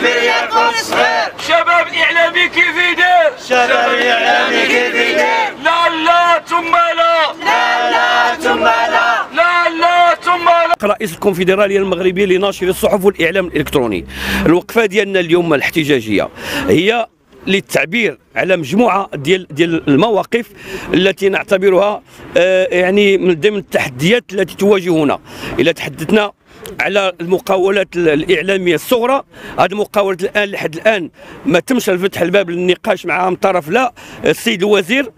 يرقص صغير. شباب اعلامي كيف يدير؟ شباب اعلامي كيف يدير؟ لا ثم لا. لا ثم لا. لا ثم لا. رئيس الكونفدراليه المغربيه لناشر الصحف والاعلام الالكتروني، الوقفه ديالنا اليوم الاحتجاجيه هي للتعبير على مجموعه ديال المواقف التي نعتبرها يعني من ضمن التحديات التي تواجهنا. اذا تحدثنا على المقاولات الاعلاميه الصغرى، هذه المقاولات الان لحد الان ما تمش الفتح الباب للنقاش معها من طرف لا السيد الوزير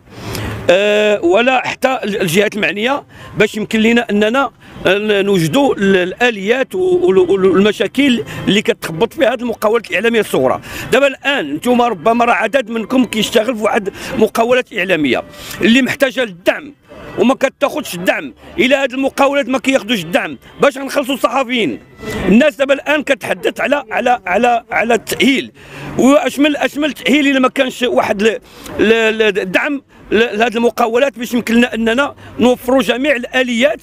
ولا حتى الجهات المعنيه باش يمكن لنا اننا نوجدوا الاليات والمشاكل اللي كتخبط فيها هذه المقاولات الاعلاميه الصغرى. دابا الان انتم ربما راه عدد منكم كيشتغل في واحد مقاولات اعلاميه اللي محتاجه للدعم وما كتاخذش الدعم. الى هذه المقاولات ما كياخذوش الدعم باش نخلصوا الصحفيين. الناس دابا الان كتحدث على التاهيل، واشمل تاهيل الا ما كانش واحد الدعم لهذه المقاولات باش يمكن لنا اننا نوفروا جميع الاليات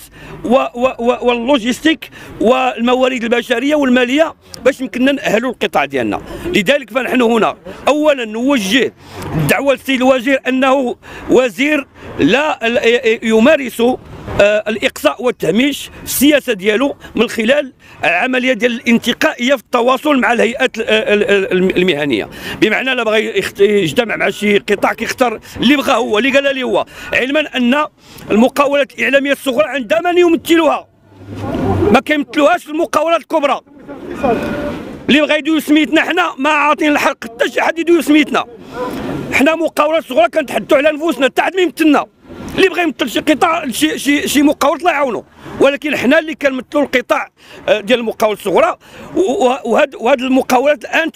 واللوجيستيك والموارد البشريه والماليه باش يمكننا ناهلوا القطاع ديالنا. لذلك فنحن هنا اولا نوجه الدعوه للسيد الوزير انه وزير لا يمارس الاقصاء والتهميش السياسه ديالو من خلال العمليه ديال الانتقائيه في التواصل مع الهيئات المهنيه، بمعنى لا بغى يجتمع مع شي قطاع كيختار اللي بغى هو اللي قال لي هو، علما ان المقاولات الاعلاميه الصغرى عندها من يمثلها، ما كيمثلوهاش المقاولات الكبرى. اللي بغى يدوي سميتنا حنا ما عاطين الحق حتى شي حد يدوي سميتنا. حنا مقاولات صغرى كنتحدثوا على نفوسنا حتى حد ما يمثلنا. اللي بغى يمثل شي قطاع شي مقاولات الله يعاونو، ولكن حنا اللي كنمثلوا القطاع ديال المقاولات الصغرى. وهذه المقاولات الان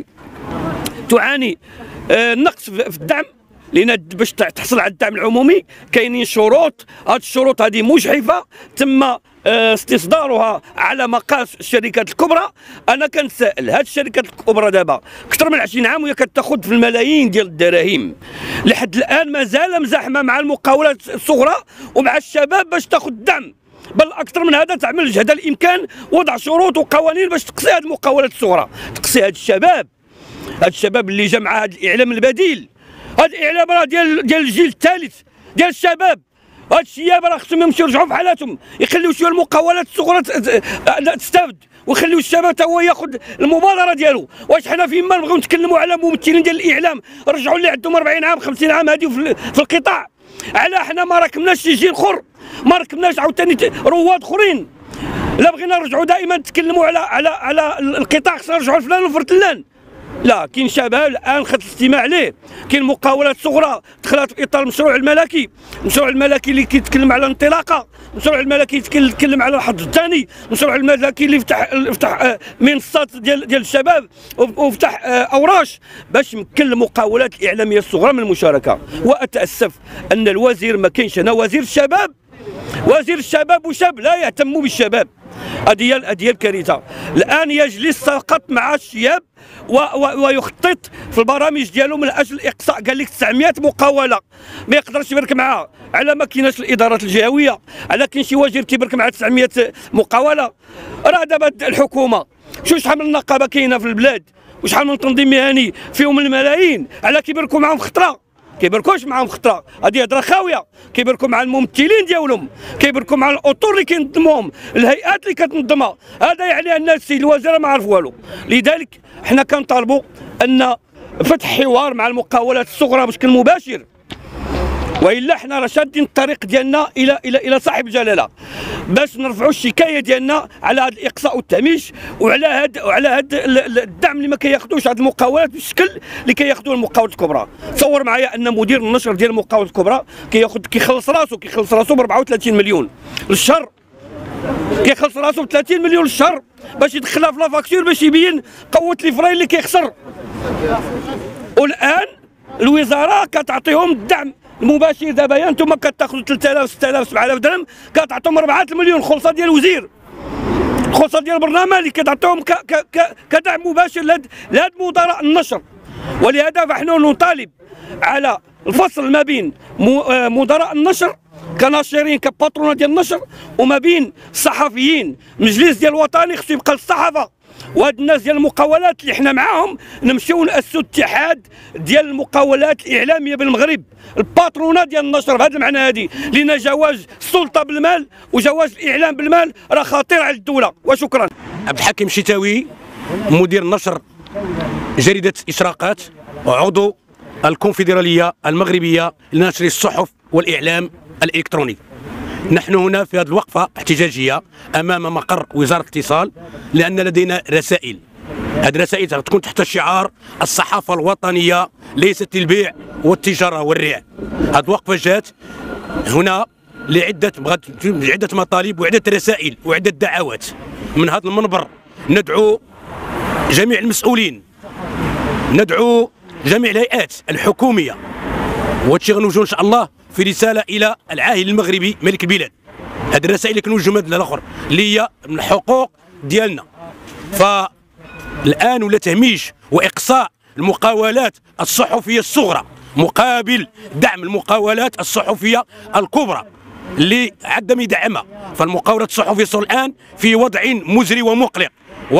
تعاني نقص في الدعم، لان باش تحصل على الدعم العمومي كاينين شروط. هذه الشروط هذه مجحفه تم استصدارها على مقاس الشركات الكبرى. انا كنسائل هذه الشركات الكبرى دابا اكثر من 20 عام وهي كتاخذ في الملايين ديال الدراهم، لحد الان مازال مزاحمه مع المقاولات الصغرى ومع الشباب باش تاخذ الدعم، بل اكثر من هذا تعمل جهد الامكان وضع شروط وقوانين باش تقصي هذه المقاولات الصغرى، تقصي هذا الشباب اللي جا مع هذا الاعلام البديل. هذا الاعلام راه ديال الجيل الثالث ديال الشباب. هاد الشياب راه خصهم يمشيو يرجعوا في حالاتهم، يخليو شويه المقاولات الصغرى تستافد ويخليو الشباب تا هو ياخذ المبادره ديالو. واش حنا فيما نبغيو نتكلموا على ممثلين ديال الاعلام رجعوا اللي عندهم 40 عام 50 عام هادي في القطاع، على حنا ما ركبناش شي جيل اخر، ما ركبناش عاوتاني رواد اخرين. لا بغينا نرجعوا دائما نتكلموا على القطاع خصنا نرجعوا لفلان وفرتلان. لا، كاين شباب الان خد الاستماع عليه. كاين مقاولات صغرى دخلت في اطار المشروع الملكي، المشروع الملكي اللي كيتكلم على الانطلاقه، المشروع الملكي يتكلم على الحظ الثاني، المشروع الملكي اللي يفتح منصات ديال الشباب وفتح اوراش باش يمكن المقاولات الاعلاميه الصغرى من المشاركه. واتاسف ان الوزير ما كاينش. انا وزير الشباب وشاب لا يهتم بالشباب. هذه هي الكارثه. الان يجلس فقط مع الشياب ويخطط في البرامج ديالو من اجل الاقصاء. قال لك 900 مقاوله، ما يقدرش يبرك معها على ما كايناش الادارات الجهويه، على كاين شي وزير تيبرك مع 900 مقاوله. راه دابا الحكومه شحال من نقابه كاينه في البلاد وشحال من تنظيم مهني فيهم الملايين، على كيبركوا معهم خطره. كيبركوش معهم خطره، هذه هضره خاويه. كيبركوا مع الممثلين ديالهم، كيبركوا مع الاطر اللي كينظموهم، الهيئات اللي كتنظمها. هذا يعني ان السيد الوزير ما عرف والو. لذلك حنا كنطالبوا ان فتح حوار مع المقاولات الصغرى بشكل مباشر، والا حنا راه شادين الطريق ديالنا الى صاحب الجلاله باش نرفعوا الشكايه ديالنا على هذا الاقصاء والتهميش وعلى هذا الدعم اللي ما كياخذوش هذه المقاولات بالشكل اللي كياخذوه المقاولات الكبرى. تصور معايا ان مدير النشر ديال المقاولات الكبرى كيخلص راسو ب 34 مليون للشهر، كيخلص راسو ب 30 مليون للشهر باش يدخلها في لافاكتور باش يبين قوه لي اللي كيخسر. والان الوزاره كتعطيهم الدعم المباشر. دابا انتم كتاخذوا 3000 6000 7000 درهم كتعطيهم 4 مليون خلصه ديال الوزير، خلصه ديال البرنامج اللي كتعطيهم كدعم مباشر لهاد مدراء النشر. ولهذا فنحن نطالب على الفصل ما بين مدراء النشر كناشرين كباترونه ديال النشر وما بين الصحفيين. المجلس ديال الوطني خصو يبقى للصحافه وهاد الناس ديال المقاولات اللي حنا معاهم نمشيو ناسسوا اتحاد ديال المقاولات الاعلاميه بالمغرب، الباترونه ديال النشر بهذا المعنى هذه، لان جواز السلطه بالمال وجواز الاعلام بالمال راه خطير على الدوله. وشكرا. عبد الحكيم الشتاوي، مدير نشر جريدة إشراقات وعضو الكونفدرالية المغربية لنشر الصحف والإعلام الإلكتروني. نحن هنا في هذه الوقفة احتجاجية أمام مقر وزارة الاتصال، لأن لدينا رسائل. هذه الرسائل تكون تحت شعار الصحافة الوطنية ليست للبيع والتجارة والريع. هذه الوقفة جات هنا لعدة مطالب وعدة رسائل وعدة دعوات. من هذا المنبر ندعو جميع المسؤولين، ندعو جميع الهيئات الحكومية، وهادشي غنوجهو ان شاء الله في رساله الى العاهل المغربي ملك البلاد. هذه الرسائل اللي كنوجهوا هذا الاخر اللي هي من الحقوق ديالنا. فالان ولا تهميش واقصاء المقاولات الصحفيه الصغرى مقابل دعم المقاولات الصحفيه الكبرى اللي عدم يدعمها. فالمقاولات الصحفيه الصغرى الان في وضع مزري ومقلق،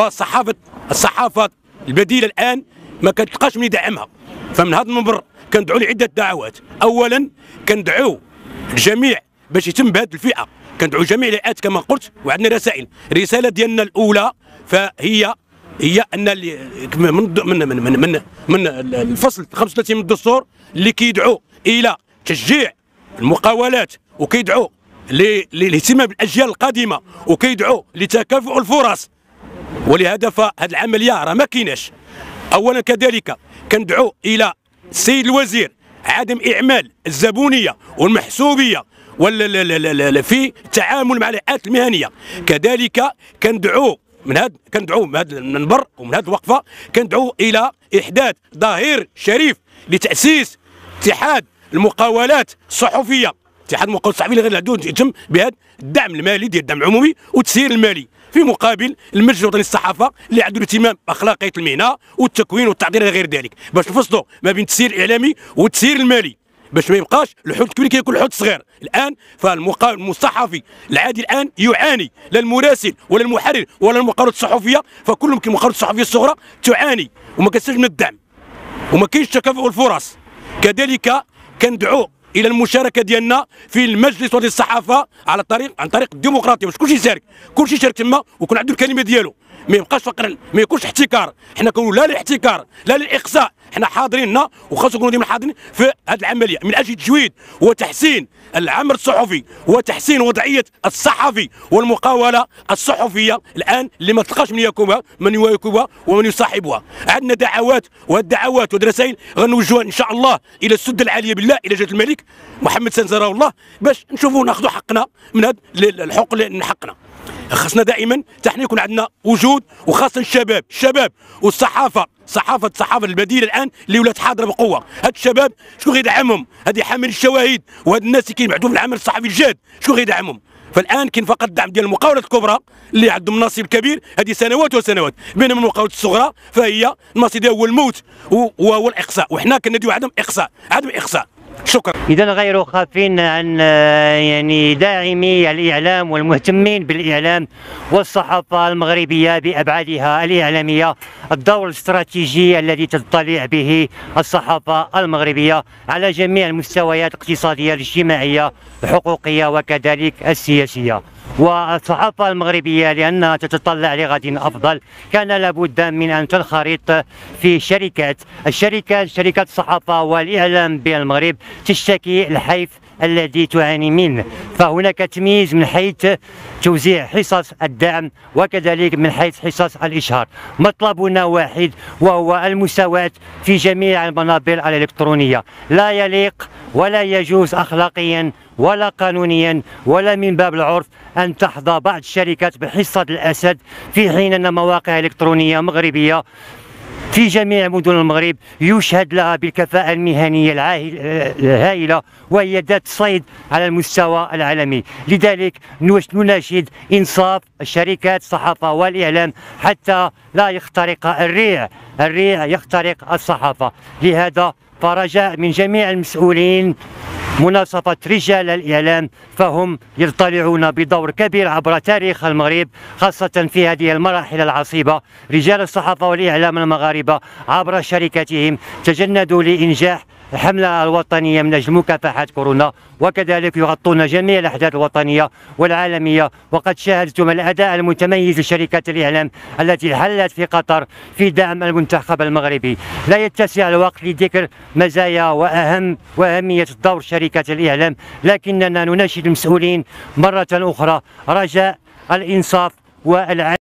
الصحافه البديله الان ما كتلقاش من يدعمها. فمن هذا المنبر كندعو لعده دعوات. اولا كندعو الجميع باش يتم بهذه الفئه، كندعو جميع الهيئات كما قلت، وعندنا رسائل. الرساله ديالنا الاولى فهي ان من من من من, من الفصل 35 من الدستور اللي كيدعو الى تشجيع المقاولات وكيدعو للاهتمام بالاجيال القادمه وكيدعو لتكافؤ الفرص. ولهذا فهذه العمليه راه ما كايناش. اولا كذلك كندعو الى السيد الوزير عدم اعمال الزبونيه والمحسوبيه في التعامل مع الهيئات المهنيه. كذلك كندعو من هذا المنبر ومن هذه الوقفه كندعو الى احداث ظهير شريف لتاسيس اتحاد المقاولات الصحفيه. اتحاد المقاولات الصحفيه اللي غادي يتم بهذا الدعم المالي ديال الدعم العمومي والتسيير المالي في مقابل المجلس الوطني للصحافه اللي عنده الاهتمام باخلاقيه المهنه والتكوين والتعديل الى غير ذلك، باش نفصلوا ما بين التسيير الاعلامي والتسيير المالي، باش ما يبقاش الحوت الكبير كياكل الحوت الصغير. الان فالصحفي العادي الان يعاني، لا المراسل ولا المحرر ولا المقاولات الصحفيه، فكلهم كالمقاولات الصحفيه الصغرى تعاني وما كتستفدش من الدعم وما كاينش تكافؤ الفرص. كذلك كندعو الى المشاركه ديالنا في المجلس الوطني للصحافه عن طريق الديمقراطيه، باش كلشي يشارك، كلشي يشارك تما ويكون عنده الكلمه ديالو، ما يبقاش فقر، ما يكونش احتكار. حنا كنقولوا لا للاحتكار لا للاقصاء، حنا حاضرين وخاصة نكونوا ديما حاضرين في هذه العمليه من اجل تجويد وتحسين العمل الصحفي وتحسين وضعيه الصحفي والمقاوله الصحفيه الان اللي ما تلقاش من يواكبها ومن يصاحبها. عندنا دعوات، والدعوات والرسائل غنوجهوها ان شاء الله الى السده العاليه بالله، الى جلاله الملك محمد سنزره الله، باش نشوفوا ناخذوا حقنا من هذا الحقوق اللي من حقنا. خاصنا دائما حتى يكون عندنا وجود، وخاصه الشباب والصحافه، الصحافه البديله الان اللي ولات حاضره بقوه. هاد الشباب شكون غيدعمهم؟ هذه حامل الشواهد وهاد الناس اللي كيبعثوا في العمل الصحفي الجاد شكون غيدعمهم؟ فالان كاين فقط الدعم ديال المقاولات الكبرى اللي عندهم نصيب كبير هذه سنوات وسنوات، بينما المقاولات الصغرى فهي النصيب ديالها هو الموت وهو الاقصاء، وحنا كنديو عدم اقصاء. شكرا. إذا غير خافين عن يعني داعمي الإعلام والمهتمين بالإعلام والصحافة المغربية بأبعادها الإعلامية الدور الاستراتيجي الذي تطلع به الصحافة المغربية على جميع المستويات الاقتصادية الاجتماعية الحقوقية وكذلك السياسية. والصحافة المغربية لأنها تتطلع لغد أفضل كان لابد من أن تنخرط في شركات الصحافة والإعلام بالمغرب تشتكي الحيف الذي تعاني منه. فهناك تمييز من حيث توزيع حصص الدعم وكذلك من حيث حصص الإشهار. مطلبنا واحد وهو المساواة في جميع المنابر الإلكترونية. لا يليق ولا يجوز أخلاقيا ولا قانونيا ولا من باب العرف أن تحظى بعض الشركات بحصة الأسد في حين أن مواقع إلكترونية مغربية في جميع مدن المغرب يشهد لها بالكفاءة المهنية الهائلة وهي ذات صيد على المستوى العالمي. لذلك نناشد إنصاف الشركات الصحافة والإعلام حتى لا يخترق الريع يخترق الصحافة. لهذا فرجاء من جميع المسؤولين مناصفة رجال الإعلام، فهم يطلعون بدور كبير عبر تاريخ المغرب، خاصة في هذه المراحل العصيبة. رجال الصحافة والإعلام المغاربة عبر شركتهم تجندوا لإنجاح الحملة الوطنية من أجل مكافحة كورونا، وكذلك يغطون جميع الأحداث الوطنية والعالمية. وقد شاهدتم الأداء المتميز لشركات الإعلام التي حلت في قطر في دعم المنتخب المغربي. لا يتسع الوقت لذكر مزايا وأهمية دور شركات الإعلام، لكننا نناشد المسؤولين مرة أخرى رجاء الإنصاف والعدل.